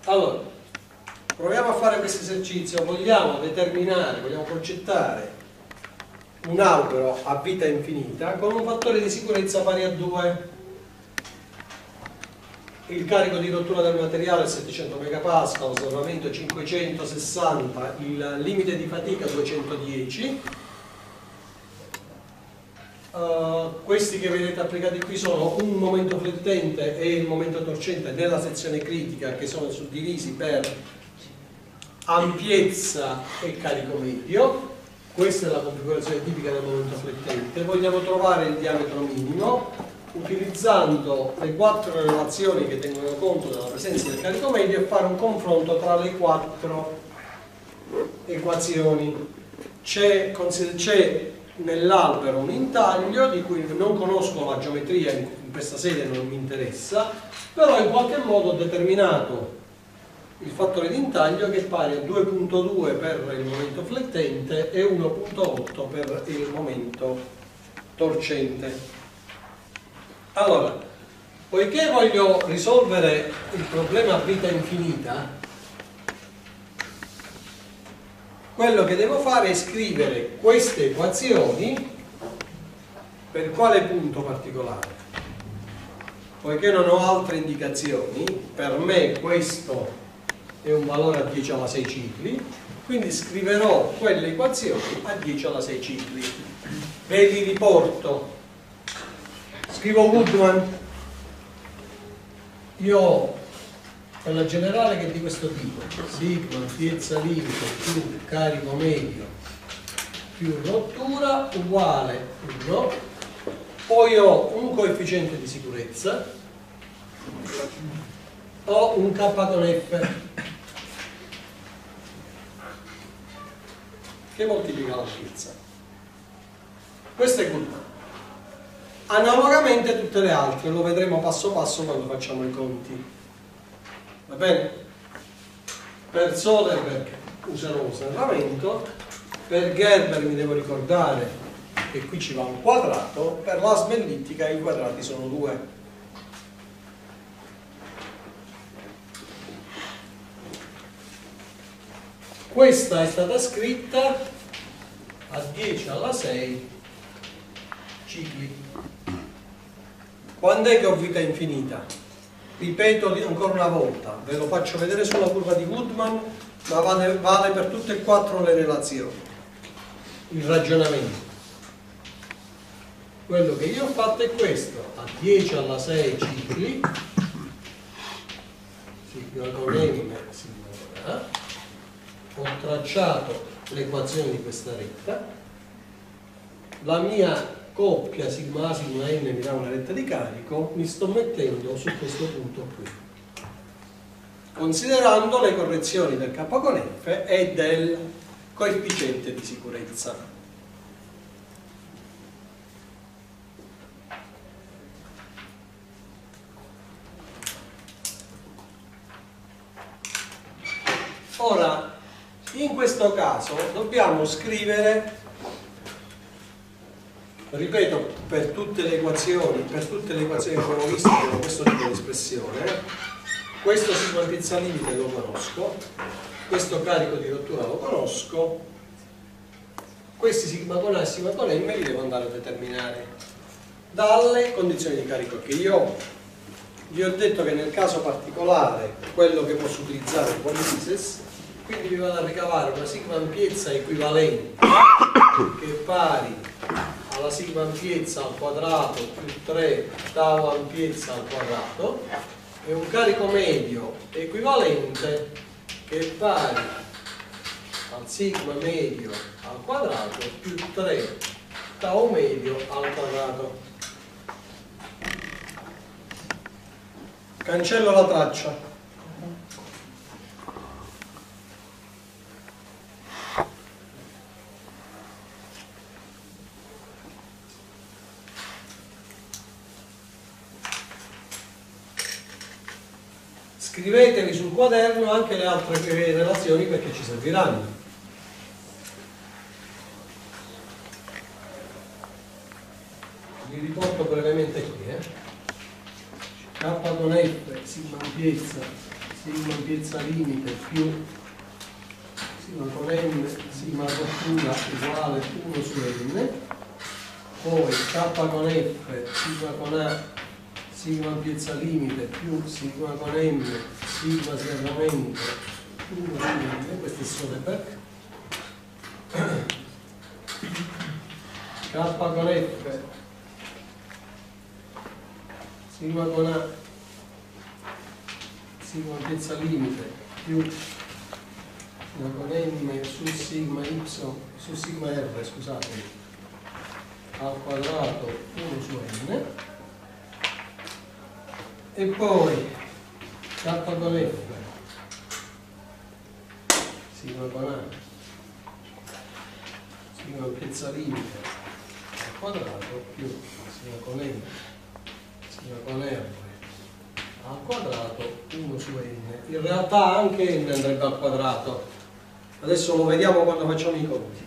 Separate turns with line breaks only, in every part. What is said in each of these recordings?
Allora, proviamo a fare questo esercizio. Vogliamo determinare, vogliamo progettare un albero a vita infinita con un fattore di sicurezza pari a 2. Il carico di rottura del materiale è 700 MPa, l'osservamento 560, il limite di fatica 210. Questi che vedete applicati qui sono un momento flettente e il momento torcente nella sezione critica, che sono suddivisi per ampiezza e carico medio. Questa è la configurazione tipica del momento flettente. Vogliamo trovare il diametro minimo utilizzando le 4 relazioni che tengono conto della presenza del carico medio e fare un confronto tra le 4 equazioni. C'è nell'albero un intaglio di cui non conosco la geometria, in questa sede non mi interessa, però in qualche modo ho determinato il fattore di intaglio che è pari a 2.2 per il momento flettente e 1.8 per il momento torcente. Allora, poiché voglio risolvere il problema a vita infinita, quello che devo fare è scrivere queste equazioni per quale punto particolare? Poiché non ho altre indicazioni, per me questo è un valore a 10 alla 6 cicli, quindi scriverò quelle equazioni a 10 alla 6 cicli. Ve li riporto. Scrivo Woodman. Io ho quella generale che è di questo tipo: sigma ampiezza limite più carico medio più rottura uguale 1. Poi ho un coefficiente di sicurezza, ho un K con F che moltiplica l'ampiezza. Questo è Goodman. Analogamente tutte le altre, lo vedremo passo passo quando facciamo i conti. Va bene? Per Soderberg userò osservamento, per Gerber mi devo ricordare che qui ci va un quadrato, per l'asma ellittica i quadrati sono 2. Questa è stata scritta a 10 alla 6 cicli. Quando è che ho vita infinita? Ripeto ancora una volta, ve lo faccio vedere sulla curva di Woodman, ma vale per tutte e 4 le relazioni. Il ragionamento. Quello che io ho fatto è questo: a 10 alla 6 cicli, sigma con m, sigma con a, ho tracciato l'equazione di questa retta, la mia coppia sigma A sigma n mi dà una retta di carico, mi sto mettendo su questo punto qui, considerando le correzioni del K con F e del coefficiente di sicurezza. Ora, in questo caso dobbiamo scrivere, ripeto, per tutte le equazioni che abbiamo visto con questo tipo di espressione, questo sigma ampiezza limite lo conosco, questo carico di rottura lo conosco, questi sigma con A e sigma con M li devo andare a determinare dalle condizioni di carico che io ho. Vi ho detto che nel caso particolare quello che posso utilizzare è von Mises, quindi vi vado a ricavare una sigma ampiezza equivalente che è pari alla sigma ampiezza al quadrato più 3 tau ampiezza al quadrato e un carico medio equivalente che è pari al sigma medio al quadrato più 3 tau medio al quadrato. Cancello la traccia. Scrivetevi sul quaderno anche le altre relazioni perché ci serviranno. Vi riporto brevemente qui. K con F, sigma ampiezza, sigma ampiezza limite più sigma con n, sigma rottura uguale 1 su n, poi k con f, sigma con a, sigma ampiezza limite più sigma con m, sigma serramento 1 su n, questo è Soderberg, k con f, sigma con a, sigma ampiezza limite più sigma con m su sigma y su sigma r, scusatemi, al quadrato 1 su n, e poi k con f, sigma con a, sigma ampiezza limite al quadrato più sigma con m, sigma con r al quadrato 1 su n. In realtà anche n andrebbe al quadrato, adesso lo vediamo quando facciamo i conti,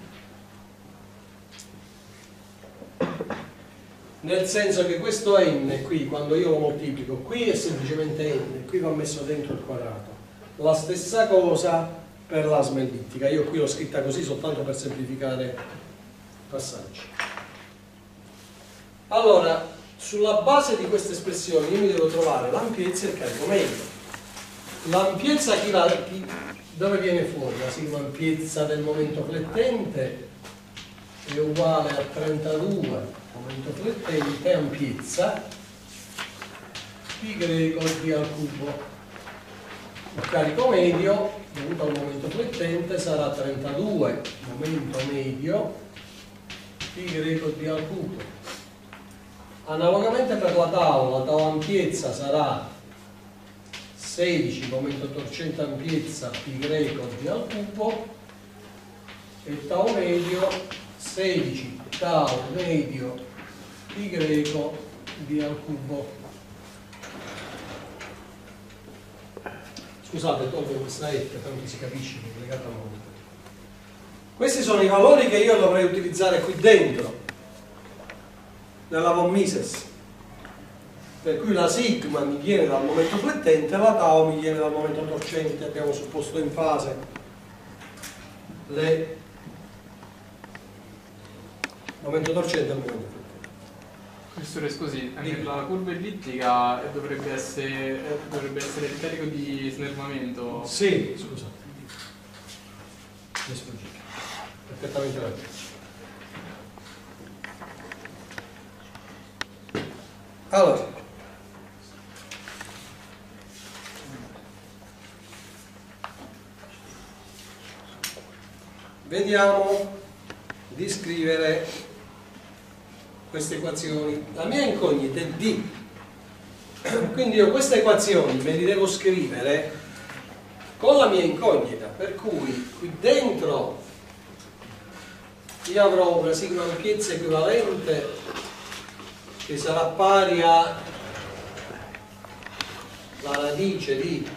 nel senso che questo n qui, quando io lo moltiplico, qui è semplicemente n, qui va messo dentro il quadrato. La stessa cosa per la smellittica, io qui l'ho scritta così soltanto per semplificare i passaggi. Allora, sulla base di queste espressioni io mi devo trovare l'ampiezza e il carico medio. L'ampiezza dove viene fuori? La sigma ampiezza del momento flettente è uguale a 32 momento flettente ampiezza pi greco d al cubo. Il carico medio dovuto al momento flettente sarà 32 momento medio pi greco d al cubo. Analogamente per la tau ampiezza sarà 16 momento torcente ampiezza pi greco d al cubo e tau medio 16 tau medio pi greco d al cubo. Scusate, tolgo questa F, tanto si capisce che è legata a momento. Questi sono i valori che io dovrei utilizzare qui dentro nella von Mises, per cui la sigma mi viene dal momento flettente, la tau mi viene dal momento torcente. Abbiamo supposto in fase le momento torcente e il momento flettente.
Professore, scusi, anche la curva ellittica dovrebbe essere il carico di snervamento?
Sì, scusate, mi è sfuggito, perfettamente ragione. Allora, vediamo di scrivere queste equazioni. La mia incognita è D, quindi io queste equazioni me le devo scrivere con la mia incognita, per cui qui dentro io avrò una sigma ampiezza equivalente che sarà pari a la radice di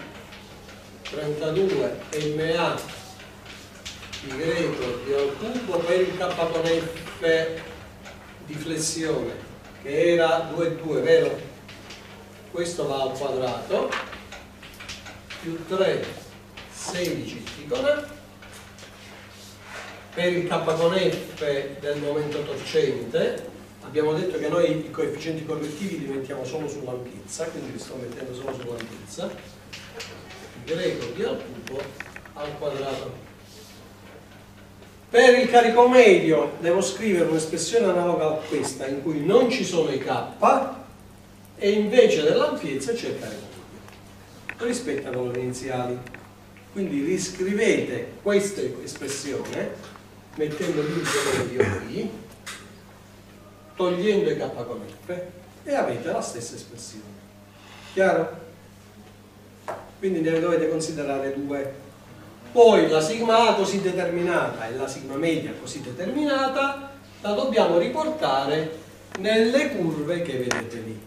32 MA pi greco d al cubo per il k con f di flessione, che era 2,2, vero? Questo va al quadrato, più 3, 16 π con a, per il k con f del momento torcente. Abbiamo detto che noi i coefficienti correttivi li mettiamo solo sull'ampiezza, quindi li sto mettendo solo sull'ampiezza, greco d al cubo al quadrato. Per il carico medio devo scrivere un'espressione analoga a questa, in cui non ci sono i k e invece dell'ampiezza c'è il carico medio rispetto ai valori iniziali. Quindi riscrivete questa espressione mettendo l'inizio medio qui, togliendo i k con f, e avete la stessa espressione. Chiaro? Quindi ne dovete considerare due. Poi la sigma A così determinata e la sigma media così determinata la dobbiamo riportare nelle curve che vedete lì.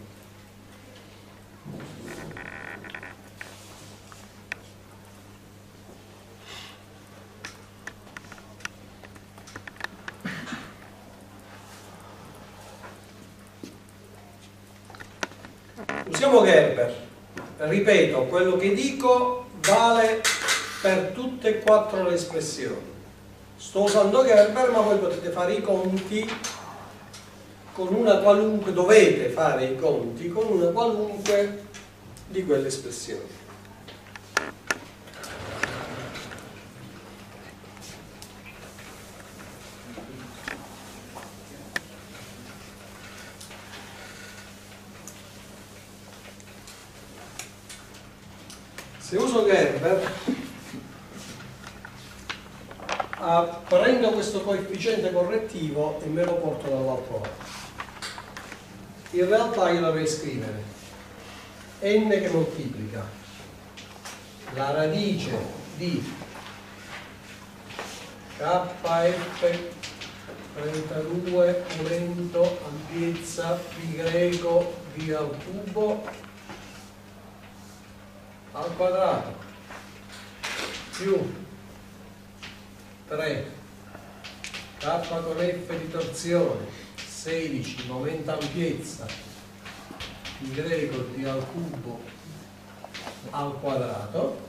Usiamo Gerber. Ripeto, quello che dico vale per tutte e quattro le espressioni. Sto usando Gerber, ma voi potete fare i conti con una qualunque, dovete fare i conti con una qualunque di quelle espressioni. Se uso Gerber, prendo questo coefficiente correttivo e me lo porto dall'altro lato. In realtà io dovrei scrivere n che moltiplica la radice di kf 32 aumento ampiezza pi greco v al cubo al quadrato più 3 k con f di torsione 16 momento ampiezza pi greco d al cubo al quadrato,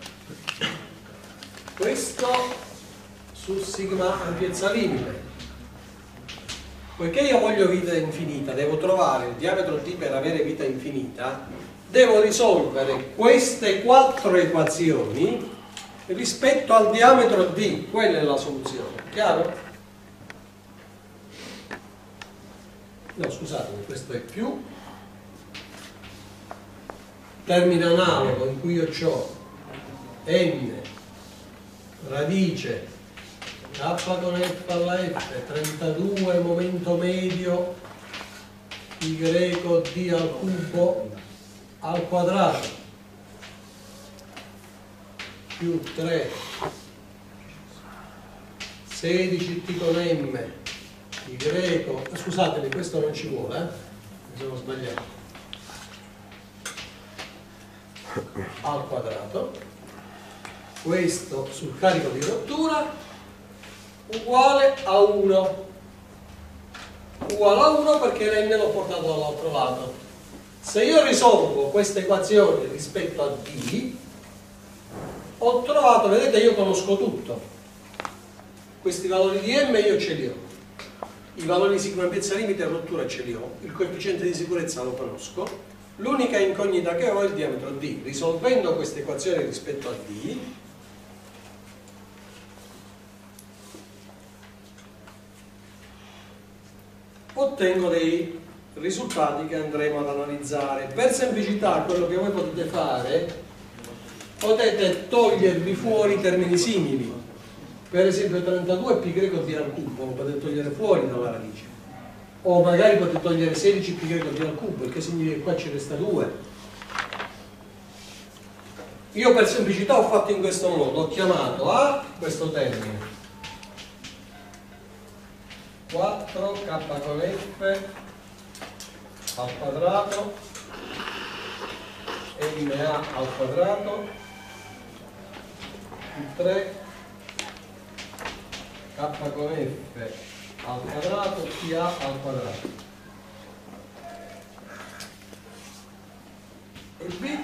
questo su sigma ampiezza limite. Poiché io voglio vita infinita, devo trovare il diametro d per avere vita infinita, devo risolvere queste quattro equazioni rispetto al diametro d, quella è la soluzione, chiaro? No, scusatemi, questo è più termine analogo in cui io ho n radice k con f alla f 32 momento medio pi greco d al cubo al quadrato più 3 16 t con m pi greco, scusatemi, questo non ci vuole, mi sono sbagliato, al quadrato, questo sul carico di rottura uguale a 1, perché n l'ho portato dall'altro lato. Se io risolvo questa equazione rispetto a d, ho trovato, vedete, io conosco tutto, questi valori di m io ce li ho, i valori di sigma ampiezza limite e rottura ce li ho, il coefficiente di sicurezza lo conosco. L'unica incognita che ho è il diametro d. Risolvendo questa equazione rispetto a d, ottengo dei risultati che andremo ad analizzare. Per semplicità, quello che voi potete fare, potete togliervi fuori termini simili. Per esempio 32 pi greco d al cubo lo potete togliere fuori dalla radice. O magari potete togliere 16 pi greco d al cubo, il che significa che qua ci resta 2. Io per semplicità ho fatto in questo modo, ho chiamato a questo termine 4k con f al quadrato ma al quadrato più 3 k con f al quadrato più a al quadrato e b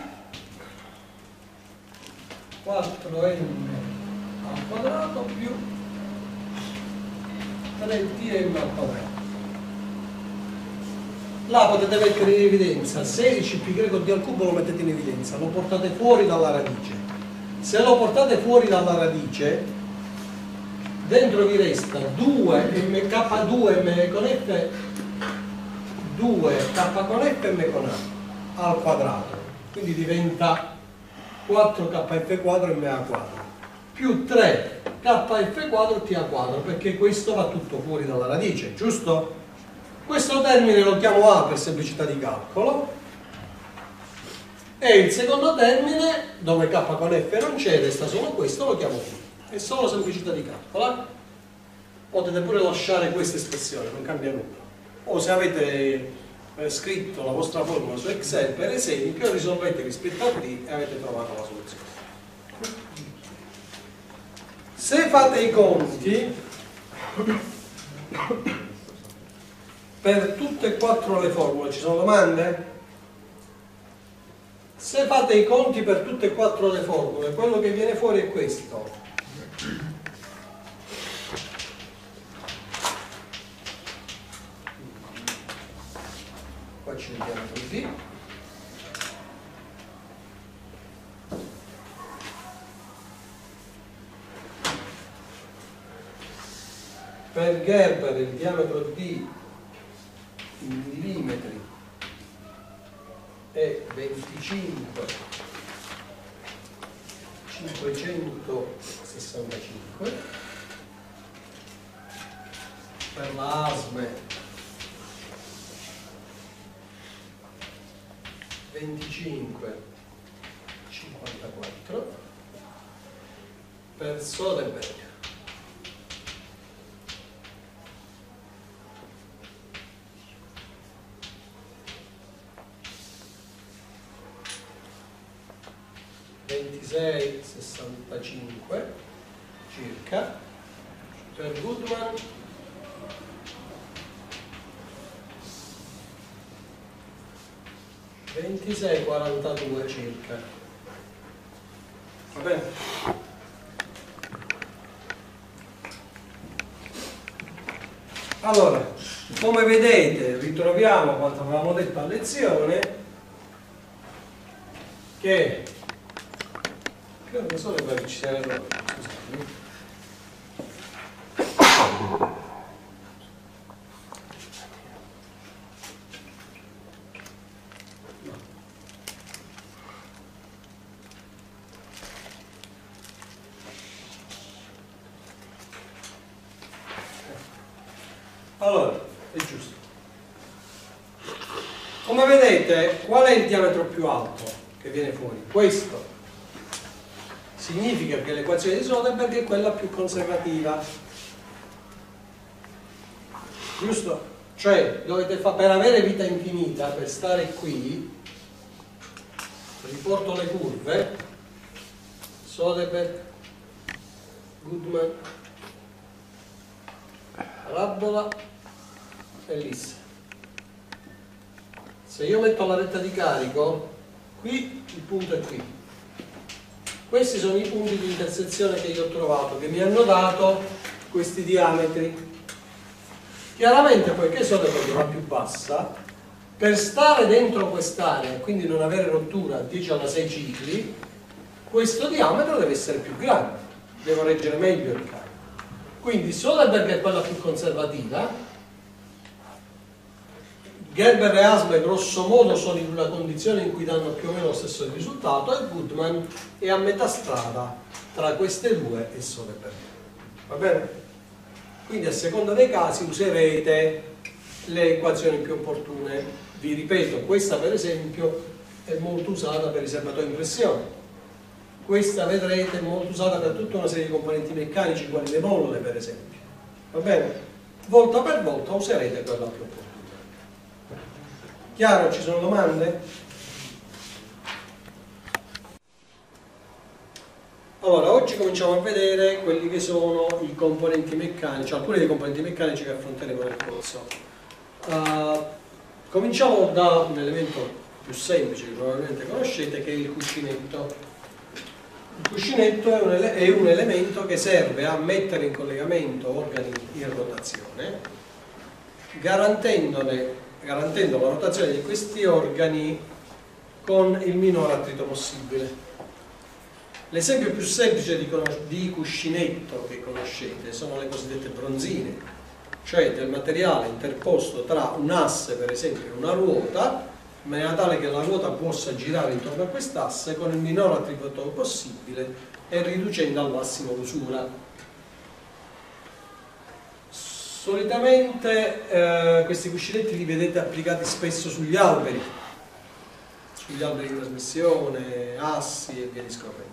4m al quadrato più 3tm al quadrato. Là potete mettere in evidenza 16 pi greco d al cubo, lo mettete in evidenza, lo portate fuori dalla radice. Se lo portate fuori dalla radice, dentro vi resta 2k2 m con f 2k con f m con a al quadrato, quindi diventa 4kf quadro ma quadro più 3kf quadro t a quadro, perché questo va tutto fuori dalla radice, giusto? Questo termine lo chiamo a per semplicità di calcolo, e il secondo termine, dove k con f non c'è, resta solo questo, lo chiamo b. È solo semplicità di calcolo. Potete pure lasciare questa espressione, non cambia nulla. O se avete scritto la vostra formula su Excel, per esempio, risolvete rispetto a d e avete trovato la soluzione. Se fate i conti per tutte e quattro le formule, ci sono domande? Se fate i conti per tutte e quattro le formule, quello che viene fuori è questo. Qua ci vediamo così. Per Gerber il diametro D in millimetri è 25 565, per la ASME 25 54, per Soderberg 26,65 circa, per Goodman 26,42 circa. Va bene? Allora, come vedete, ritroviamo quanto avevamo detto a lezione, che credo che solo per ci sia errore, scusate. Allora, è giusto. Come vedete, qual è il diametro più alto che viene fuori? Questo. Significa che l'equazione di Soderberg è quella più conservativa. Giusto? Cioè, dovete fare, per avere vita infinita, per stare qui, riporto le curve, Soderberg, Goodman, parabola e l'Is. Se io metto la retta di carico, qui il punto è qui. Questi sono i punti di intersezione che io ho trovato, che mi hanno dato questi diametri. Chiaramente, poiché Soderberg va più bassa, per stare dentro quest'area e quindi non avere rottura a 10 alla 6 cicli, questo diametro deve essere più grande, devo reggere meglio il carico. Quindi Soderberg è quella più conservativa, Gerber e Asme grosso modo sono in una condizione in cui danno più o meno lo stesso risultato, e Goodman è a metà strada tra queste due e Soderberg. Va bene? Quindi a seconda dei casi userete le equazioni più opportune. Vi ripeto, questa per esempio è molto usata per i serbatoi in pressione. Questa vedrete è molto usata per tutta una serie di componenti meccanici, quali le molle per esempio. Va bene? Volta per volta userete quella più opportuna. Chiaro? Ci sono domande? Allora, oggi cominciamo a vedere quelli che sono i componenti meccanici, alcuni dei componenti meccanici che affronteremo nel corso. Cominciamo da un elemento più semplice che probabilmente conoscete, che è il cuscinetto. Il cuscinetto è un elemento che serve a mettere in collegamento organi in rotazione, garantendo la rotazione di questi organi con il minor attrito possibile. L'esempio più semplice di cuscinetto che conoscete sono le cosiddette bronzine, cioè del materiale interposto tra un asse, per esempio, e una ruota, in maniera tale che la ruota possa girare intorno a quest'asse con il minor attrito possibile e riducendo al massimo l'usura. Solitamente questi cuscinetti li vedete applicati spesso sugli alberi di trasmissione, assi e via discorrendo.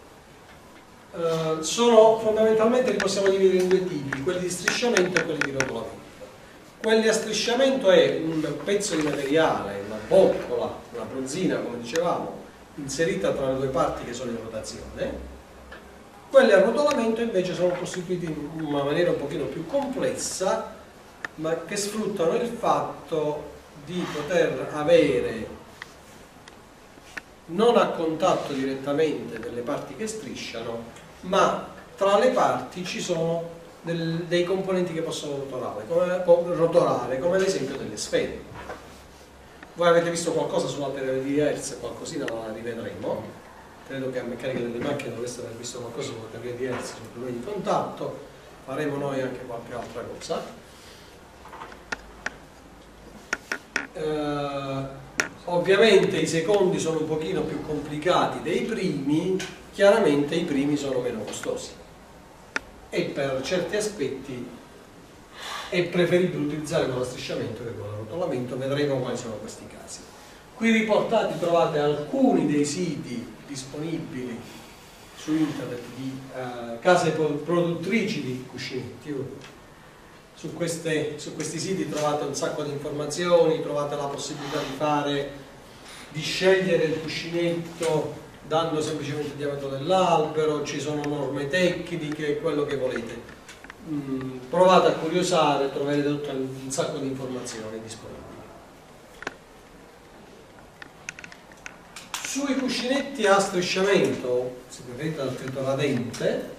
Fondamentalmente li possiamo dividere in due tipi, quelli di strisciamento e quelli di rotolamento. Quelli a strisciamento è un pezzo di materiale, una boccola, una bronzina, come dicevamo, inserita tra le due parti che sono in rotazione. Quelli a rotolamento invece sono costituiti in una maniera un pochino più complessa, ma che sfruttano il fatto di poter avere non a contatto direttamente delle parti che strisciano, ma tra le parti ci sono dei componenti che possono rotolare, come ad esempio delle sfere. Voi avete visto qualcosa su materiali diverse, qualcosina la rivedremo. Credo che a meccanica delle macchine dovreste aver visto qualcosa su materiali diversi, su problemi di contatto. Faremo noi anche qualche altra cosa. Ovviamente i secondi sono un pochino più complicati dei primi, chiaramente i primi sono meno costosi e per certi aspetti è preferibile utilizzare con lo strisciamento che con il rotolamento. Vedremo quali sono questi casi. Qui riportati trovate alcuni dei siti disponibili su internet di case produttrici di cuscinetti. Su questi siti trovate un sacco di informazioni, trovate la possibilità di scegliere il cuscinetto dando semplicemente il diametro dell'albero, ci sono norme tecniche, quello che volete. Provate a curiosare, troverete tutto un sacco di informazioni disponibili. Sui cuscinetti a strisciamento, se preferite al trito radente,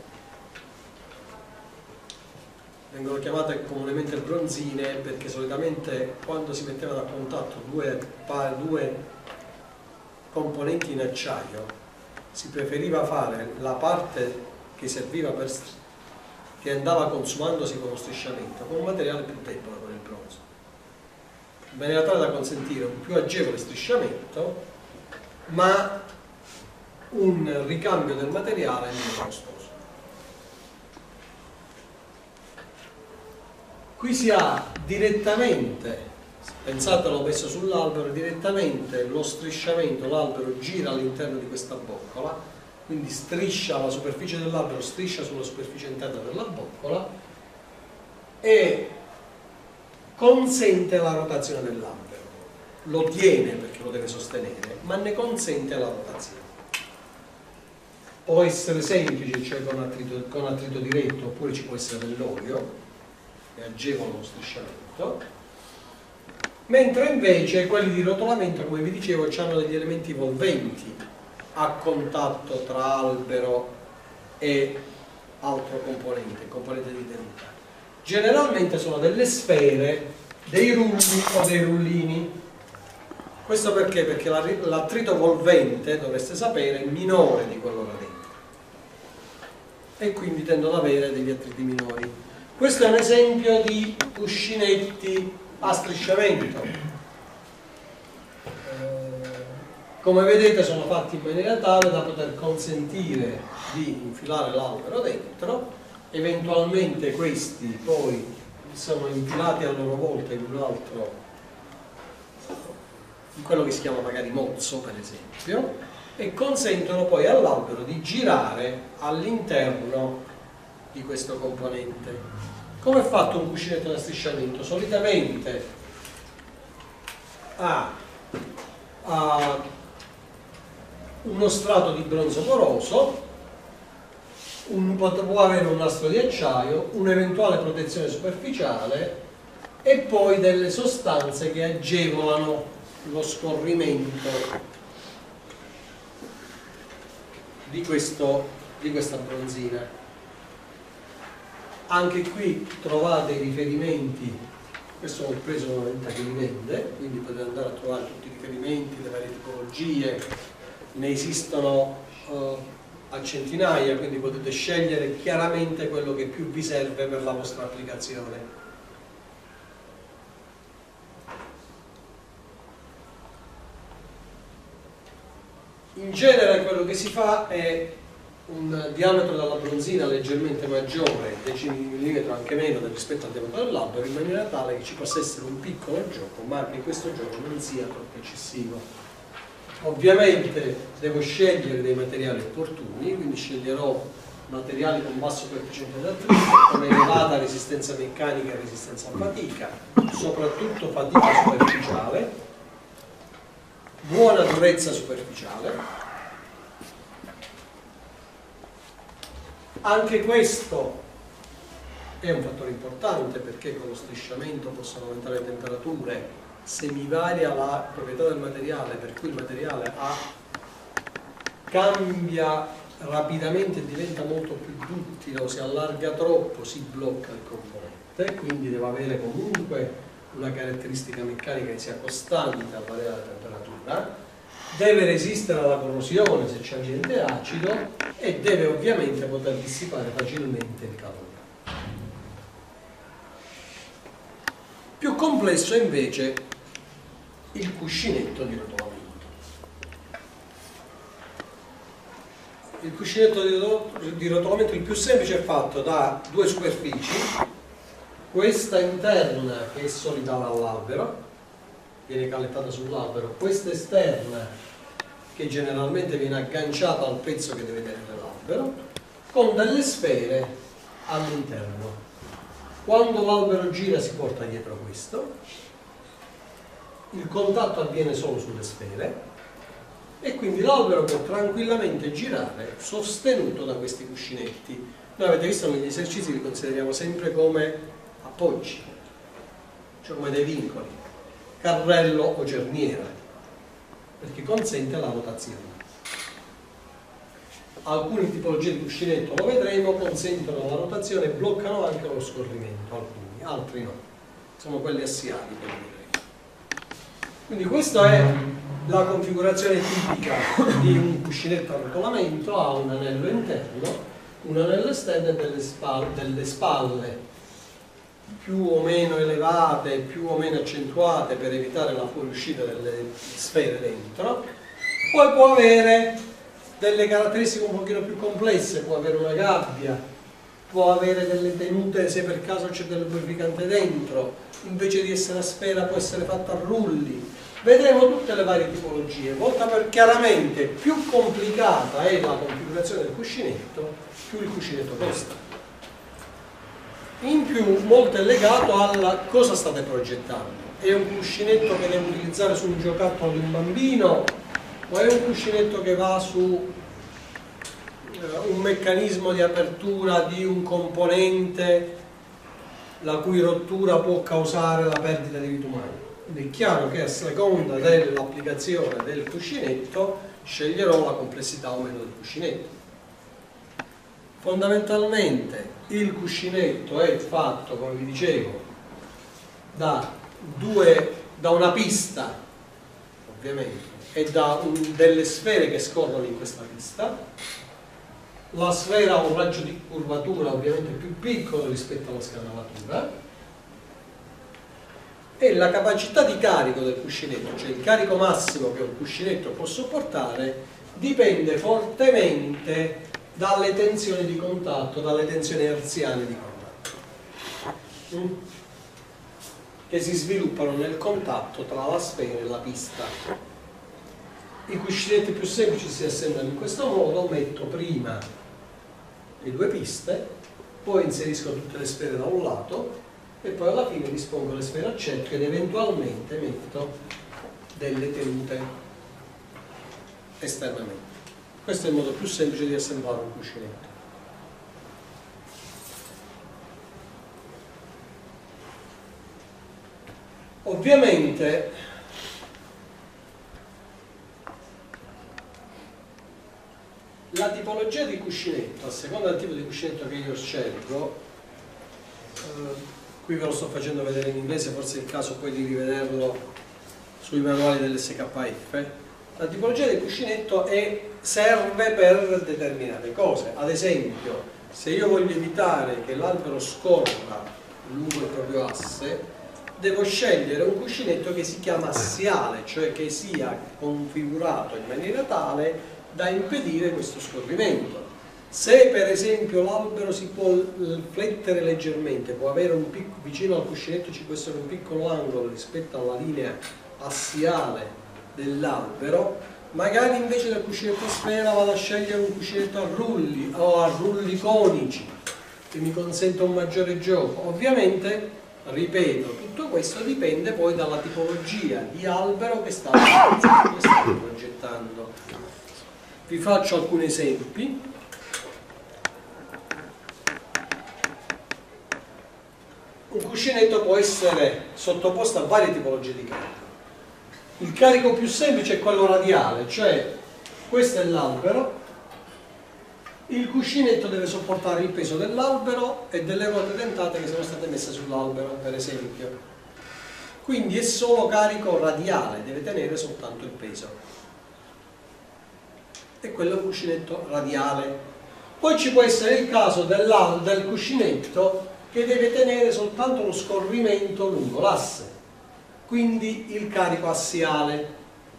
vengono chiamate comunemente bronzine perché solitamente quando si mettevano a contatto due componenti in acciaio si preferiva fare la parte che serviva che andava consumandosi con lo strisciamento con un materiale più debole, con il bronzo, in maniera tale da consentire un più agevole strisciamento ma un ricambio del materiale meno costoso. Qui si ha direttamente, pensatelo messo sull'albero, direttamente lo strisciamento, l'albero gira all'interno di questa boccola, quindi striscia la superficie dell'albero, striscia sulla superficie interna della boccola e consente la rotazione dell'albero. Lo tiene perché lo deve sostenere, ma ne consente la rotazione. Può essere semplice, cioè con attrito diretto, oppure ci può essere dell'olio che agevola lo strisciamento, mentre invece quelli di rotolamento, come vi dicevo, hanno degli elementi volventi a contatto tra albero e altro componente di tenuta. Generalmente sono delle sfere, dei rulli o dei rullini. Questo perché? Perché l'attrito volvente, dovreste sapere, è minore di quello radente e quindi tendono ad avere degli attriti minori. Questo è un esempio di cuscinetti a strisciamento. Come vedete sono fatti in maniera tale da poter consentire di infilare l'albero dentro, eventualmente questi poi sono infilati a loro volta in un altro, in quello che si chiama magari mozzo per esempio, e consentono poi all'albero di girare all'interno di questo componente. Come è fatto un cuscinetto da strisciamento? Solitamente ha uno strato di bronzo poroso, può avere un nastro di acciaio, un'eventuale protezione superficiale e poi delle sostanze che agevolano lo scorrimento di questa bronzina. Anche qui trovate i riferimenti, questo l'ho preso da una ditta che li vende, quindi potete andare a trovare tutti i riferimenti, le varie tipologie, ne esistono a centinaia, quindi potete scegliere chiaramente quello che più vi serve per la vostra applicazione. In genere quello che si fa è un diametro della bronzina leggermente maggiore, decimi di millimetro anche meno rispetto al diametro dell'albero, in maniera tale che ci possa essere un piccolo gioco, ma che questo gioco non sia troppo eccessivo. Ovviamente devo scegliere dei materiali opportuni, quindi sceglierò materiali con basso coefficiente di attrito, con elevata resistenza meccanica e resistenza a fatica, soprattutto fatica superficiale, buona durezza superficiale. Anche questo è un fattore importante perché con lo strisciamento possono aumentare le temperature se mi varia la proprietà del materiale, per cui il materiale ha cambia rapidamente e diventa molto più duttile, si allarga troppo, si blocca il componente, quindi deve avere comunque una caratteristica meccanica che sia costante al variare la temperatura, deve resistere alla corrosione se c'è ambiente acido e deve ovviamente poter dissipare facilmente il calore. Più complesso è invece il cuscinetto di rotolamento. Il cuscinetto di rotolamento, il più semplice, è fatto da due superfici, questa interna che è solidale all'albero, viene calettata sull'albero, questa esterna che generalmente viene agganciata al pezzo che deve tenere l'albero, con delle sfere all'interno. Quando l'albero gira si porta dietro questo, il contatto avviene solo sulle sfere e quindi l'albero può tranquillamente girare sostenuto da questi cuscinetti. Noi avete visto negli esercizi li consideriamo sempre come appoggi, cioè come dei vincoli, carrello o cerniera, perché consente la rotazione. Alcune tipologie di cuscinetto, lo vedremo, consentono la rotazione e bloccano anche lo scorrimento, alcuni, altri no, sono quelli assiali che vedremo. Quindi questa è la configurazione tipica di un cuscinetto a rotolamento. Ha un anello interno, un anello esterno e delle spalle più o meno elevate, più o meno accentuate per evitare la fuoriuscita delle sfere dentro. Poi può avere delle caratteristiche un pochino più complesse, può avere una gabbia, può avere delle tenute se per caso c'è del lubrificante dentro, invece di essere a sfera può essere fatta a rulli. Vedremo tutte le varie tipologie, volta per chiaramente più complicata è la configurazione del cuscinetto, più il cuscinetto costa. In più molto è legato alla cosa state progettando. È un cuscinetto che devo utilizzare su un giocattolo di un bambino o è un cuscinetto che va su un meccanismo di apertura di un componente la cui rottura può causare la perdita di vita umana. Quindi è chiaro che a seconda dell'applicazione del cuscinetto sceglierò la complessità o meno del cuscinetto. Fondamentalmente il cuscinetto è fatto, come vi dicevo, da una pista, ovviamente, e da delle sfere che scorrono in questa pista. La sfera ha un raggio di curvatura ovviamente più piccolo rispetto alla scanalatura e la capacità di carico del cuscinetto, cioè il carico massimo che un cuscinetto può sopportare, dipende fortemente dalle tensioni di contatto, dalle tensioni hertziane di contatto che si sviluppano nel contatto tra la sfera e la pista. I cuscinetti più semplici si assemblano in questo modo: metto prima le due piste, poi inserisco tutte le sfere da un lato e poi alla fine dispongo le sfere al centro ed eventualmente metto delle tenute esternamente. Questo è il modo più semplice di assemblare un cuscinetto. Ovviamente la tipologia di cuscinetto, a seconda del tipo di cuscinetto che io scelgo, qui ve lo sto facendo vedere in inglese, forse è il caso poi di rivederlo sui manuali dell'SKF. La tipologia del cuscinetto serve per determinate cose. Ad esempio, se io voglio evitare che l'albero scorra lungo il proprio asse, devo scegliere un cuscinetto che si chiama assiale, cioè che sia configurato in maniera tale da impedire questo scorrimento. Se per esempio l'albero si può flettere leggermente, può avere un piccolo, vicino al cuscinetto ci può essere un piccolo angolo rispetto alla linea assiale dell'albero, magari invece del cuscinetto a sfera vado a scegliere un cuscinetto a rulli o a rulli conici che mi consente un maggiore gioco. Ovviamente, ripeto, tutto questo dipende poi dalla tipologia di albero che state progettando. Vi faccio alcuni esempi. Un cuscinetto può essere sottoposto a varie tipologie di carico. Il carico più semplice è quello radiale, cioè questo è l'albero, il cuscinetto deve sopportare il peso dell'albero e delle ruote dentate che sono state messe sull'albero, per esempio. Quindi è solo carico radiale, deve tenere soltanto il peso. E quello è un cuscinetto radiale. Poi ci può essere il caso del cuscinetto che deve tenere soltanto lo scorrimento lungo l'asse, quindi il carico assiale.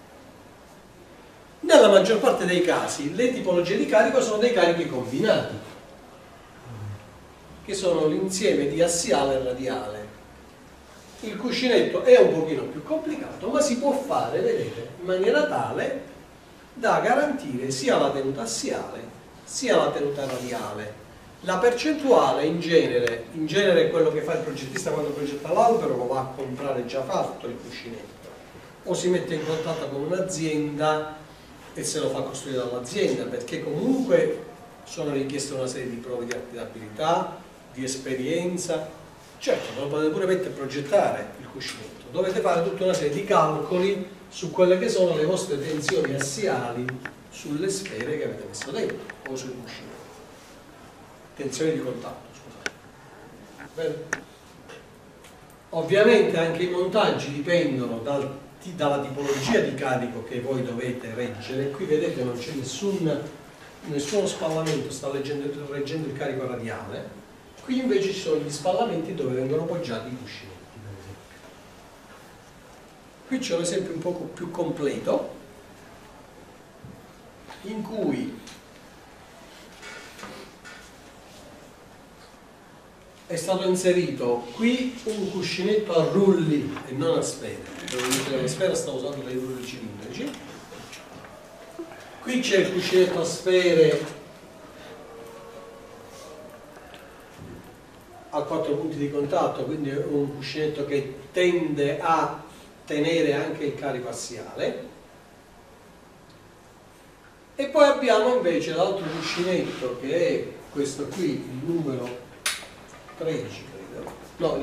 Nella maggior parte dei casi le tipologie di carico sono dei carichi combinati, che sono l'insieme di assiale e radiale. Il cuscinetto è un pochino più complicato, ma si può fare, vedete, in maniera tale da garantire sia la tenuta assiale sia la tenuta radiale. La percentuale in genere è quello che fa il progettista quando progetta l'albero, lo va a comprare già fatto il cuscinetto, o si mette in contatto con un'azienda e se lo fa costruire dall'azienda, perché comunque sono richieste una serie di prove di affidabilità, di esperienza. Certo, non potete pure mettere a progettare il cuscinetto, dovete fare tutta una serie di calcoli su quelle che sono le vostre tensioni assiali sulle sfere che avete messo dentro o sul cuscinetto. Tensioni di contatto, scusate. Bene. Ovviamente anche i montaggi dipendono dalla tipologia di carico che voi dovete reggere. Qui vedete non c'è nessuno spallamento, sta reggendo il carico radiale. Qui invece ci sono gli spallamenti dove vengono poggiati i cuscinetti, per esempio. Qui c'è un esempio un poco più completo in cui è stato inserito qui un cuscinetto a rulli e non a sfere. Per la sfera stavo usando dei rulli cilindrici. Qui c'è il cuscinetto a sfere a 4 punti di contatto, quindi è un cuscinetto che tende a tenere anche il carico assiale. E poi abbiamo invece l'altro cuscinetto che è questo qui, il numero 13 credo, no,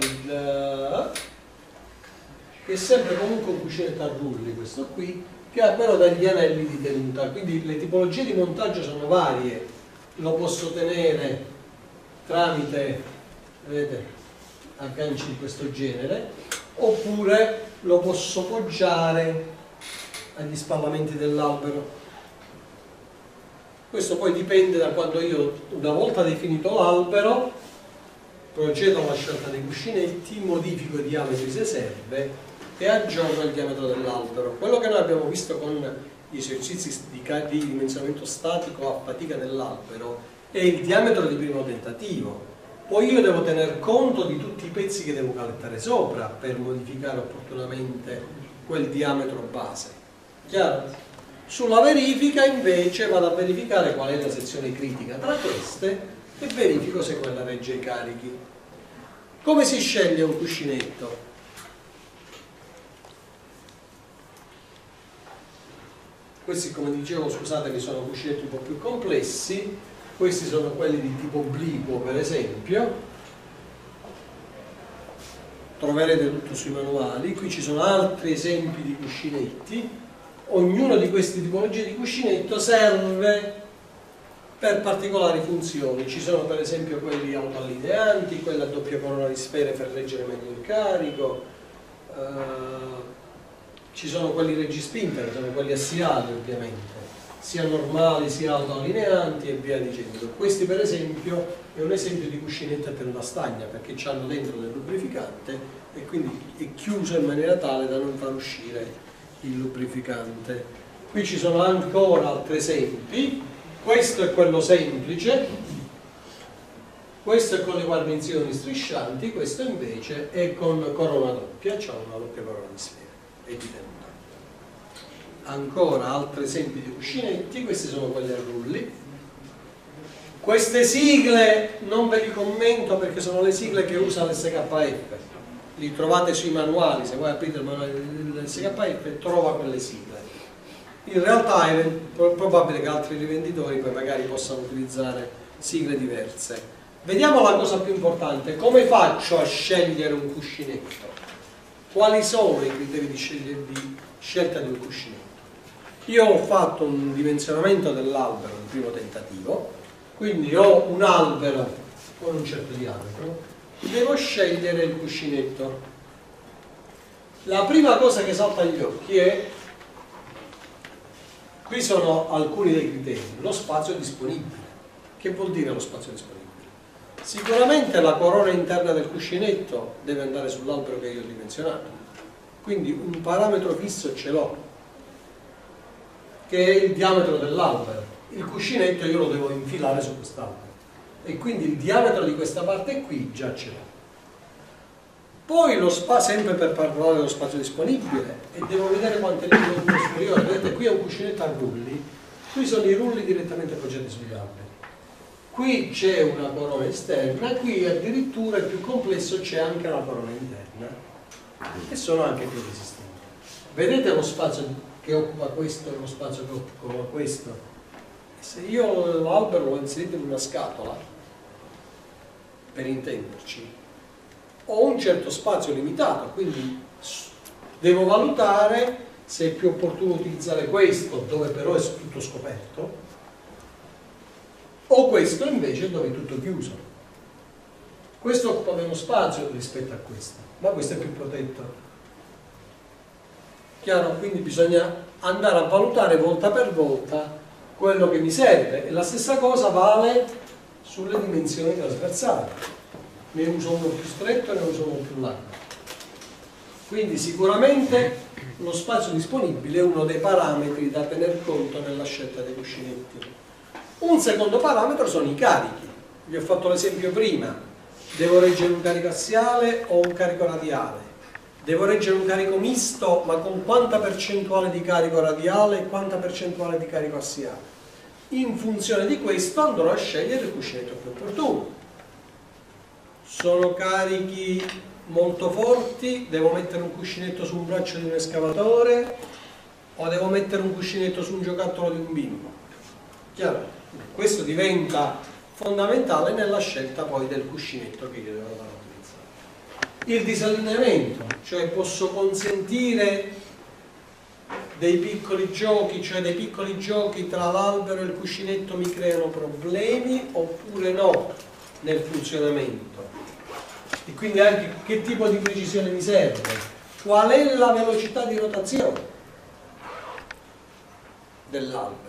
che è sempre comunque un cuscinetto a rulli, questo qui, che ha però degli anelli di tenuta, quindi le tipologie di montaggio sono varie. Lo posso tenere tramite, vedete, agganci di questo genere, oppure lo posso poggiare agli spallamenti dell'albero. Questo poi dipende da quando io, una volta definito l'albero, procedo alla scelta dei cuscinetti, modifico i diametri se serve e aggiorno il diametro dell'albero. Quello che noi abbiamo visto con gli esercizi di dimensionamento statico a fatica dell'albero è il diametro di primo tentativo. Poi io devo tener conto di tutti i pezzi che devo calettare sopra per modificare opportunamente quel diametro base. Chiaro? Sulla verifica invece vado a verificare qual è la sezione critica tra queste e verifico se quella regge i carichi. Come si sceglie un cuscinetto? Questi, come dicevo, scusatemi, sono cuscinetti un po' più complessi. Questi sono quelli di tipo obliquo, per esempio. Troverete tutto sui manuali. Qui ci sono altri esempi di cuscinetti. Ognuno di queste tipologie di cuscinetto serve per particolari funzioni. Ci sono per esempio quelli autoallineanti, quelli a doppia corona di sfere per reggere meglio il carico, ci sono quelli reggispinta, che sono quelli assiali ovviamente, sia normali sia autoallineanti e via dicendo. Questi per esempio è un esempio di cuscinetto a tenuta stagna, perché hanno dentro del lubrificante e quindi è chiuso in maniera tale da non far uscire il lubrificante. Qui ci sono ancora altri esempi. Questo è quello semplice, questo è con le guarnizioni striscianti, questo invece è con corona doppia, c'è una doppia corona di sfere e di tenuta. Ancora altri esempi di cuscinetti, questi sono quelli a rulli. Queste sigle non ve li commento perché sono le sigle che usa l'SKF, li trovate sui manuali, se voi aprite il manuale dell'SKF trova quelle sigle. In realtà è probabile che altri rivenditori poi magari possano utilizzare sigle diverse. Vediamo la cosa più importante: come faccio a scegliere un cuscinetto? Quali sono i criteri di scelta di un cuscinetto? Io ho fatto un dimensionamento dell'albero nel primo tentativo, quindi ho un albero con un certo diametro, devo scegliere il cuscinetto. La prima cosa che salta agli occhi è, qui sono alcuni dei criteri, lo spazio disponibile. Che vuol dire lo spazio disponibile? Sicuramente la corona interna del cuscinetto deve andare sull'albero che io ho dimensionato, quindi un parametro fisso ce l'ho, che è il diametro dell'albero. Il cuscinetto io lo devo infilare su quest'albero e quindi il diametro di questa parte qui già ce l'ho. Poi lo spazio, sempre per parlare dello spazio disponibile, e devo vedere quanto è il livello superiore. Vedete, qui è un cuscinetto a rulli, qui sono i rulli direttamente appoggiati sugli alberi. Qui c'è una corona esterna, qui addirittura è più complesso, c'è anche la corona interna, e sono anche più resistenti. Vedete lo spazio che occupa questo e lo spazio che occupa questo? E se io l'albero l'ho inserito in una scatola, per intenderci, ho un certo spazio limitato, quindi devo valutare se è più opportuno utilizzare questo, dove però è tutto scoperto, o questo invece dove è tutto chiuso. Questo occupa meno spazio rispetto a questo, ma questo è più protetto. Chiaro? Quindi bisogna andare a valutare volta per volta quello che mi serve, e la stessa cosa vale sulle dimensioni trasversali. Ne uso uno più stretto e ne uso uno più largo. Quindi sicuramente lo spazio disponibile è uno dei parametri da tener conto nella scelta dei cuscinetti. Un secondo parametro sono i carichi. Vi ho fatto l'esempio prima: devo reggere un carico assiale o un carico radiale, devo reggere un carico misto, ma con quanta percentuale di carico radiale e quanta percentuale di carico assiale. In funzione di questo andrò a scegliere il cuscinetto più opportuno. Sono carichi molto forti, devo mettere un cuscinetto su un braccio di un escavatore o devo mettere un cuscinetto su un giocattolo di un bimbo. Chiaro? Questo diventa fondamentale nella scelta poi del cuscinetto che io devo andare a utilizzare. Il disallineamento, cioè posso consentire dei piccoli giochi, cioè dei piccoli giochi tra l'albero e il cuscinetto mi creano problemi oppure no nel funzionamento. E quindi anche che tipo di precisione mi serve, qual è la velocità di rotazione dell'albero.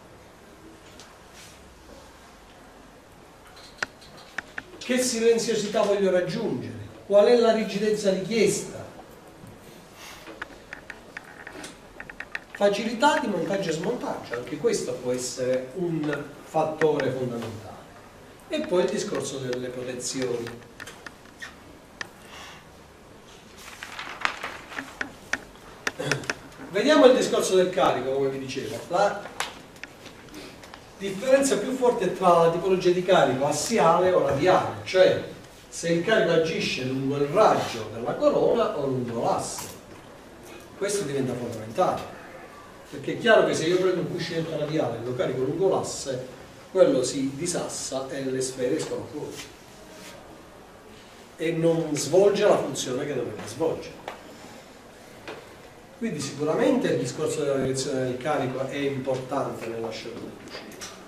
Che silenziosità voglio raggiungere? Qual è la rigidezza richiesta? Facilità di montaggio e smontaggio, anche questo può essere un fattore fondamentale. E poi il discorso delle protezioni. Vediamo il discorso del carico, come vi dicevo. La differenza più forte è tra la tipologia di carico assiale o radiale, cioè se il carico agisce lungo il raggio della corona o lungo l'asse. Questo diventa fondamentale, perché è chiaro che se io prendo un cuscinetto radiale e lo carico lungo l'asse, quello si disassa e le sfere escono fuori e non svolge la funzione che dovrebbe svolgere. Quindi sicuramente il discorso della direzione del carico è importante nella scelta del cuscinetto.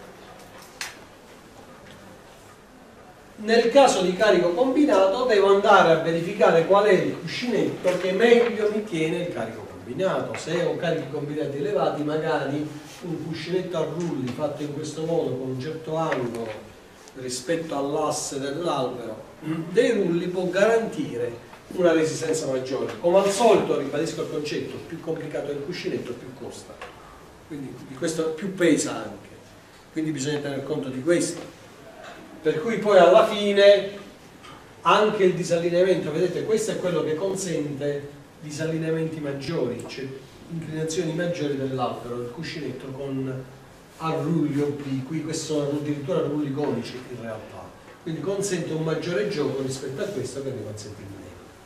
Nel caso di carico combinato devo andare a verificare qual è il cuscinetto che meglio mi tiene il carico combinato. Se ho carichi combinati elevati, magari un cuscinetto a rulli fatto in questo modo con un certo angolo rispetto all'asse dell'albero dei rulli può garantire una resistenza maggiore. Come al solito, ribadisco il concetto, più complicato è il cuscinetto più costa, quindi di questo più pesa anche, quindi bisogna tener conto di questo. Per cui poi alla fine anche il disallineamento, vedete, questo è quello che consente disallineamenti maggiori, cioè inclinazioni maggiori dell'albero, del cuscinetto con arrulli obliqui, questi sono addirittura arrulli conici in realtà, quindi consente un maggiore gioco rispetto a questo che ne consente di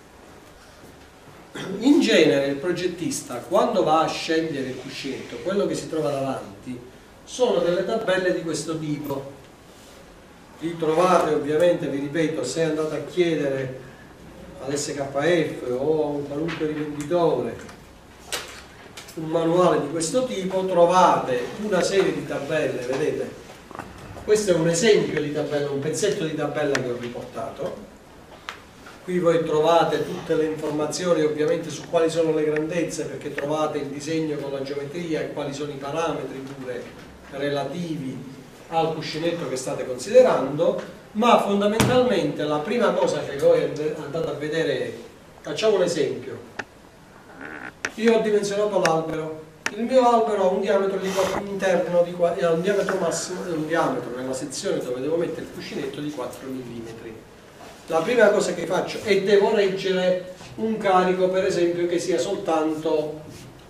meno. In genere il progettista, quando va a scegliere il cuscinetto, quello che si trova davanti sono delle tabelle di questo tipo. Li trovate ovviamente, vi ripeto, se andate a chiedere all'SKF o a un qualunque rivenditore un manuale di questo tipo trovate una serie di tabelle, vedete? Questo è un esempio di tabella, un pezzetto di tabella che ho riportato. Qui voi trovate tutte le informazioni ovviamente su quali sono le grandezze, perché trovate il disegno con la geometria e quali sono i parametri pure relativi al cuscinetto che state considerando, ma fondamentalmente la prima cosa che voi andate a vedere è, facciamo un esempio, io ho dimensionato l'albero, il mio albero ha un diametro interno ha un diametro massimo e un diametro nella sezione dove devo mettere il cuscinetto di 4 mm. La prima cosa che faccio è devo reggere un carico, per esempio, che sia soltanto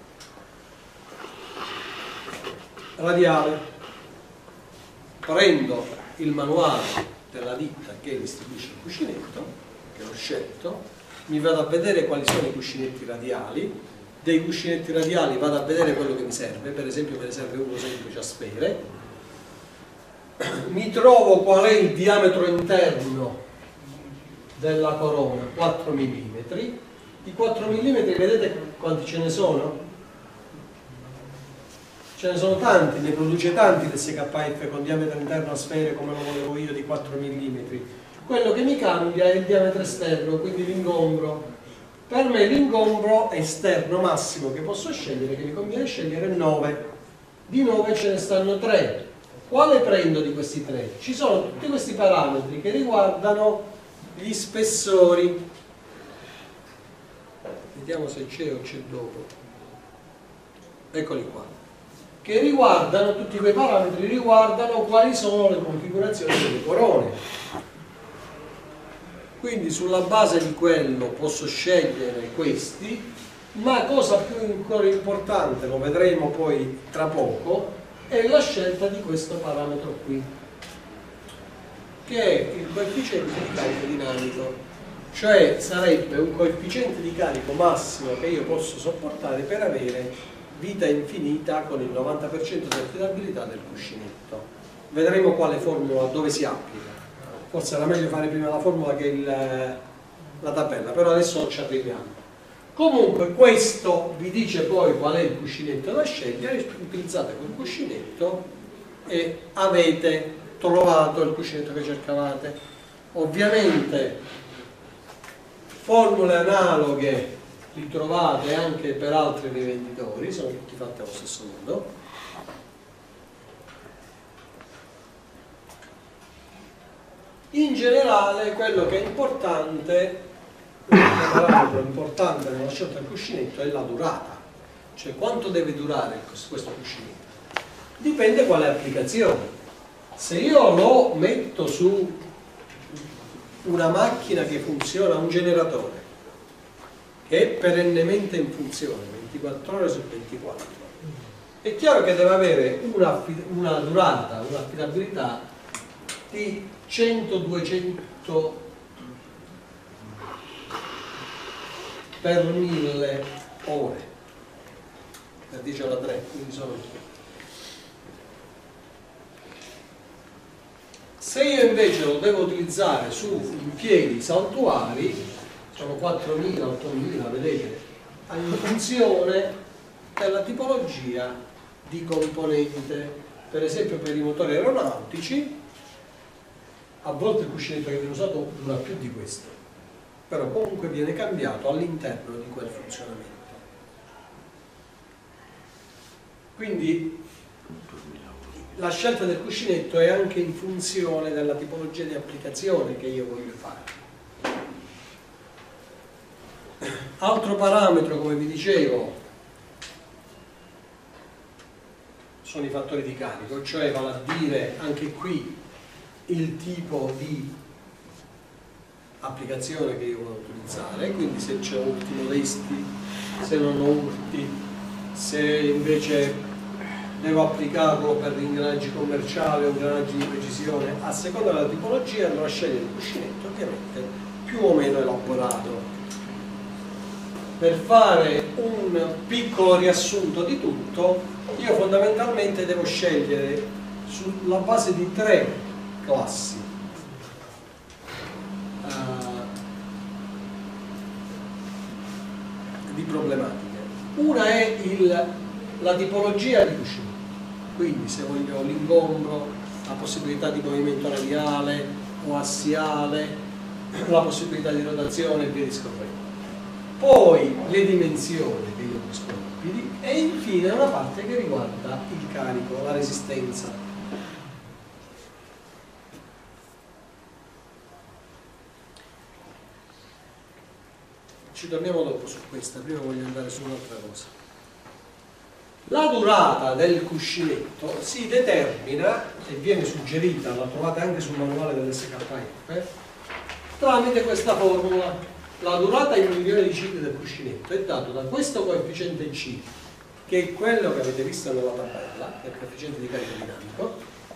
radiale. Prendo il manuale della ditta che distribuisce il cuscinetto, che ho scelto, mi vado a vedere quali sono i cuscinetti radiali, dei cuscinetti radiali vado a vedere quello che mi serve, per esempio me ne serve uno semplice a sfere, mi trovo qual è il diametro interno della corona, 4 mm. I 4 mm vedete quanti ce ne sono? Ce ne sono tanti, ne produce tanti l'SKF con diametro interno a sfere come lo volevo io di 4 mm. Quello che mi cambia è il diametro esterno, quindi l'ingombro. Per me l'ingombro esterno massimo che posso scegliere, che mi conviene scegliere, è 9. Di 9 ce ne stanno 3. Quale prendo di questi 3? Ci sono tutti questi parametri che riguardano gli spessori. Vediamo se c'è o c'è dopo. Eccoli qua. Che riguardano, tutti quei parametri riguardano quali sono le configurazioni delle corone. Quindi sulla base di quello posso scegliere questi, ma cosa più ancora importante, lo vedremo poi tra poco, è la scelta di questo parametro qui, che è il coefficiente di carico dinamico, cioè sarebbe un coefficiente di carico massimo che io posso sopportare per avere vita infinita con il 90% di affidabilità del cuscinetto. Vedremo quale formula, dove si applica. Forse era meglio fare prima la formula che la tabella, però adesso ci arriviamo. Comunque questo vi dice poi qual è il cuscinetto da scegliere, utilizzate quel cuscinetto e avete trovato il cuscinetto che cercavate. Ovviamente formule analoghe li trovate anche per altri rivenditori, sono tutti fatti allo stesso modo. In generale quello che è importante, un parametro importante nella scelta del cuscinetto è la durata, cioè quanto deve durare questo cuscinetto. Dipende quale applicazione. Se io lo metto su una macchina che funziona, un generatore che è perennemente in funzione 24 ore su 24, è chiaro che deve avere una durata, un'affidabilità di 100-200 per 1000 ore, per 10 alla 3, quindi sono. Se io invece lo devo utilizzare su impieghi saltuari, sono 4.000, 8.000, vedete, in funzione della tipologia di componente. Per esempio per i motori aeronautici a volte il cuscinetto che viene usato dura più di questo, però comunque viene cambiato all'interno di quel funzionamento. Quindi la scelta del cuscinetto è anche in funzione della tipologia di applicazione che io voglio fare. Altro parametro, come vi dicevo, sono i fattori di carico, cioè vale a dire anche qui il tipo di applicazione che io voglio utilizzare, quindi se c'è urti modesti, se non ho urti, se invece devo applicarlo per ingranaggi commerciali o ingranaggi di precisione, a seconda della tipologia andrò a scegliere il cuscinetto ovviamente più o meno elaborato. Per fare un piccolo riassunto di tutto, io fondamentalmente devo scegliere sulla base di 3 classi di problematiche. Una è la tipologia di cuscino, quindi se voglio l'ingombro, la possibilità di movimento radiale o assiale, la possibilità di rotazione e via discorrendo. Poi le dimensioni che io disponibili e infine una parte che riguarda il carico, la resistenza. Ci torniamo dopo su questa, prima voglio andare su un'altra cosa. La durata del cuscinetto si determina e viene suggerita, la trovate anche sul manuale dell'SKF, tramite questa formula. La durata in milioni di cicli del cuscinetto è dato da questo coefficiente C, che è quello che avete visto nella tabella, che è il coefficiente di carico dinamico,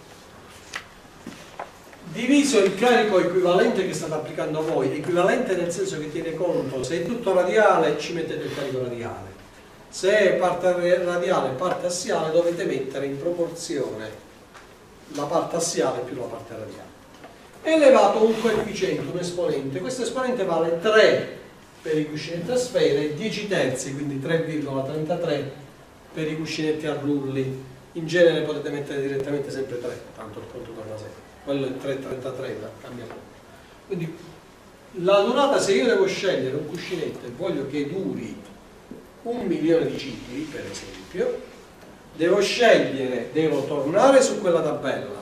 diviso il carico equivalente che state applicando voi, equivalente nel senso che tiene conto, se è tutto radiale ci mettete il carico radiale, se è parte radiale e parte assiale dovete mettere in proporzione la parte assiale più la parte radiale. È elevato un coefficiente, un esponente, questo esponente vale 3 per i cuscinetti a sfere, 10 terzi, quindi 3,33 per i cuscinetti a rulli. In genere potete mettere direttamente sempre 3, tanto il conto torna sempre. Quello è 3,33, ma cambia poco. Quindi la durata, se io devo scegliere un cuscinetto e voglio che duri 1.000.000 di cicli, per esempio, devo tornare su quella tabella,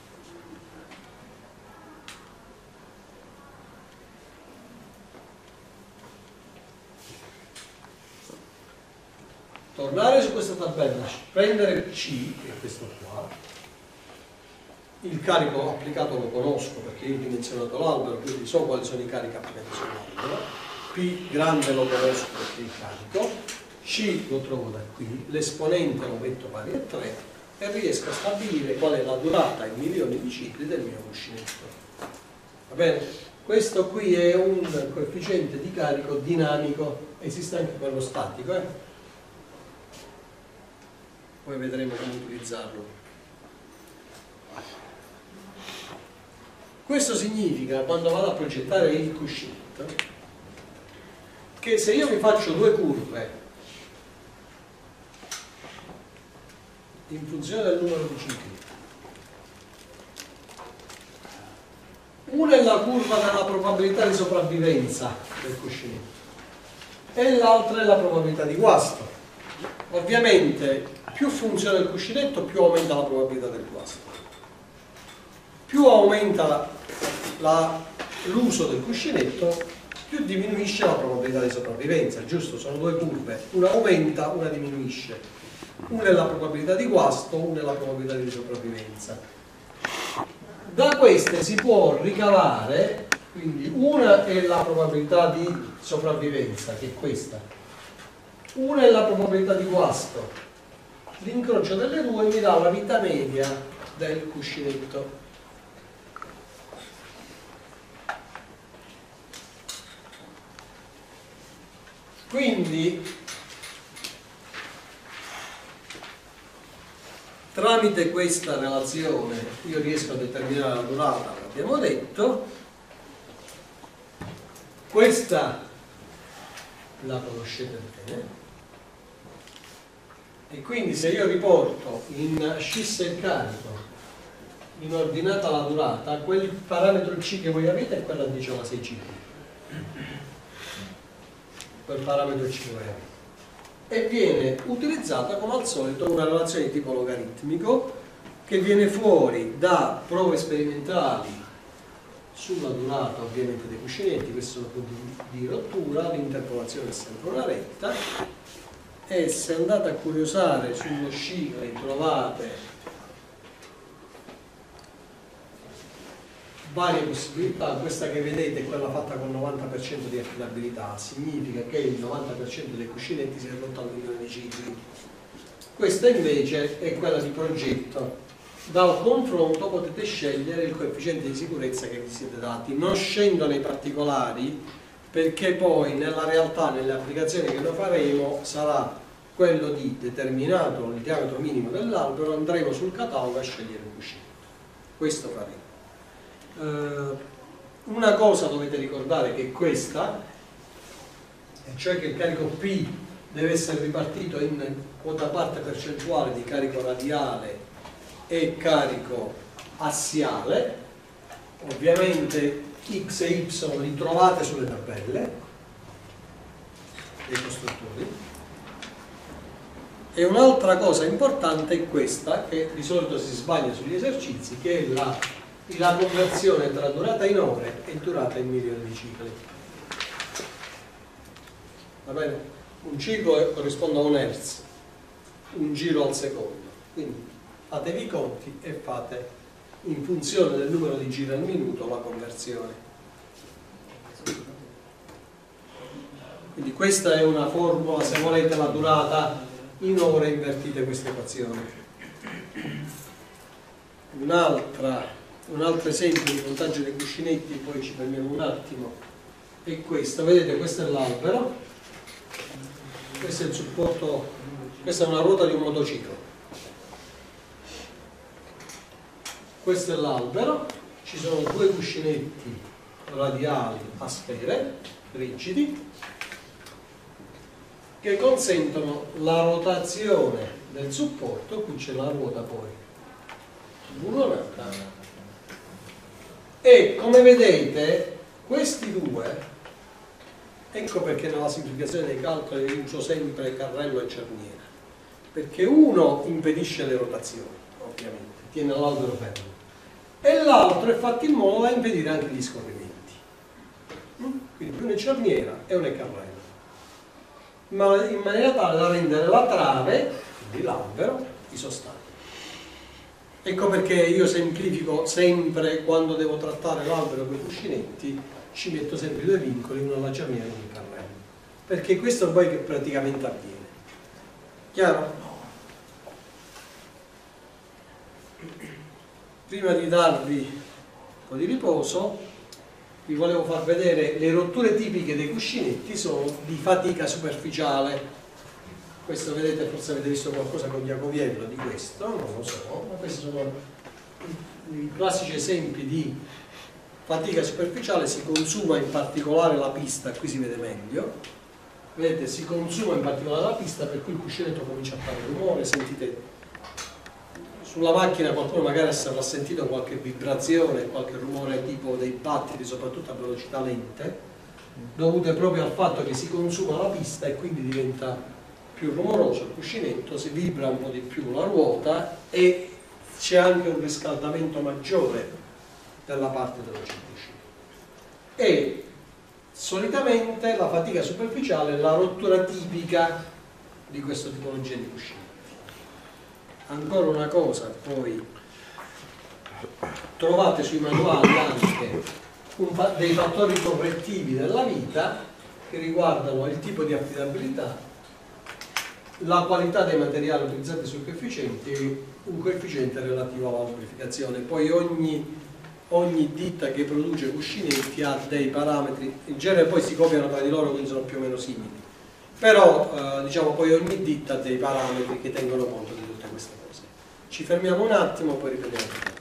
prendere C, che è questo qua, il carico applicato lo conosco perché io ho dimensionato l'albero, quindi so quali sono i carichi applicati sull'albero, P grande lo conosco perché è il carico, C lo trovo da qui, l'esponente lo metto pari a 3 e riesco a stabilire qual è la durata in milioni di cicli del mio cuscinetto. Va bene? Questo qui è un coefficiente di carico dinamico, esiste anche quello statico, Poi vedremo come utilizzarlo. Questo significa, quando vado a progettare il cuscinetto, che se io mi faccio due curve in funzione del numero di cicli, una è la curva della probabilità di sopravvivenza del cuscinetto e l'altra è la probabilità di guasto. Ovviamente più funziona il cuscinetto, più aumenta la probabilità del guasto. Più aumenta l'uso del cuscinetto, più diminuisce la probabilità di sopravvivenza, giusto? Sono due curve, una aumenta, una diminuisce. Una è la probabilità di guasto, una è la probabilità di sopravvivenza. Da queste si può ricavare, quindi una è la probabilità di sopravvivenza, che è questa, una è la probabilità di guasto. L'incrocio delle due mi dà la vita media del cuscinetto. Quindi tramite questa relazione io riesco a determinare la durata, l'abbiamo detto. Questa la conoscete bene. E quindi se io riporto in ascissa il carico, in ordinata la durata, quel parametro C che voi avete è quello a 10 alla 6 cicli. Quel parametro C che voi avete. E viene utilizzata come al solito una relazione di tipo logaritmico che viene fuori da prove sperimentali sulla durata ovviamente dei cuscinetti, questi sono punti di rottura, l'interpolazione è sempre una retta, e se andate a curiosare sullo sci trovate varie possibilità. Questa che vedete è quella fatta con 90% di affidabilità, significa che il 90% dei cuscinetti si è rotto al milione di cicli. Questa invece è quella di progetto. Dal confronto potete scegliere il coefficiente di sicurezza che vi siete dati. Non scendo nei particolari perché poi nella realtà, nelle applicazioni che noi faremo, sarà quello di determinato il diametro minimo dell'albero, andremo sul catalogo a scegliere il cuscinetto. Questo faremo. Una cosa dovete ricordare che è questa, e cioè che il carico P deve essere ripartito in quota parte percentuale di carico radiale e carico assiale. Ovviamente X e Y li trovate sulle tabelle dei costruttori. E un'altra cosa importante è questa, che di solito si sbaglia sugli esercizi, che è la conversione tra durata in ore e durata in milioni di cicli. Va bene? Un ciclo corrisponde a un hertz, un giro al secondo. Quindi fatevi i conti e fate in funzione del numero di giri al minuto la conversione. Quindi questa è una formula, se volete la durata in ore invertite questa equazione. Un altro esempio di montaggio dei cuscinetti, poi ci fermiamo un attimo, è questo. Vedete, questo è l'albero, questo è il supporto, questa è una ruota di un motociclo, questo è l'albero, ci sono due cuscinetti radiali a sfere rigidi che consentono la rotazione del supporto. Qui c'è la ruota poi bullonata, e come vedete questi due, ecco perché nella semplificazione dei calcoli uso sempre carrello e cerniera, perché uno impedisce le rotazioni, ovviamente tiene l'albero fermo, e l'altro è fatto in modo da impedire anche gli scorrimenti. Quindi uno è cerniera e uno è carrello, ma in maniera tale da rendere la trave, quindi l'albero, isostabile. Ecco perché io semplifico sempre quando devo trattare l'albero con i cuscinetti, ci metto sempre due vincoli, uno alla cerniera e uno al carrello, perché questo poi che praticamente avviene. Chiaro? Prima di darvi un po' di riposo, vi volevo far vedere le rotture tipiche dei cuscinetti. Sono di fatica superficiale. Questo, vedete, forse avete visto qualcosa con Iacoviello di questo, non lo so, ma questi sono i classici esempi di fatica superficiale. Si consuma in particolare la pista, qui si vede meglio, vedete, si consuma in particolare la pista, per cui il cuscinetto comincia a fare rumore. Sentite sulla macchina, qualcuno magari avrà sentito qualche vibrazione, qualche rumore tipo dei battiti, soprattutto a velocità lente, dovute proprio al fatto che si consuma la pista e quindi diventa più rumoroso il cuscinetto, si vibra un po' di più la ruota e c'è anche un riscaldamento maggiore della parte dello cuscino. E solitamente la fatica superficiale è la rottura tipica di questa tipologia di cuscinetti. Ancora una cosa, poi trovate sui manuali anche dei fattori correttivi della vita che riguardano il tipo di affidabilità, la qualità dei materiali utilizzati sui coefficienti e un coefficiente relativo alla lubrificazione. Poi ogni ditta che produce cuscinetti ha dei parametri, in genere poi si copiano tra di loro, quindi sono più o meno simili, però diciamo poi ogni ditta ha dei parametri che tengono conto di tutte queste cose. Ci fermiamo un attimo, poi ripetiamo.